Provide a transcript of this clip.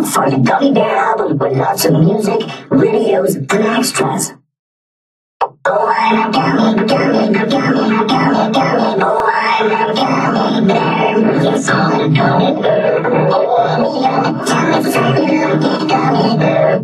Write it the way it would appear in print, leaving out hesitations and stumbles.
for the Gummy Bear album with lots of music, videos, and extras. Oh, I'm a gummy, gummy, gummy, gummy, gummy. Oh, I'm a gummy bear. Yes, I'm a gummy bear. Oh, I'm a gummy bear.